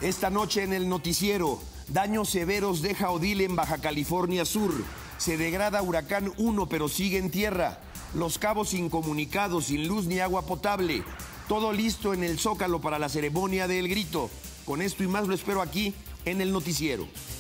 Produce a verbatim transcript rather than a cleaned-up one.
Esta noche en el noticiero, daños severos deja Odile en Baja California Sur. Se degrada Huracán uno, pero sigue en tierra. Los Cabos incomunicados, sin luz ni agua potable. Todo listo en el Zócalo para la ceremonia del grito. Con esto y más lo espero aquí en el noticiero.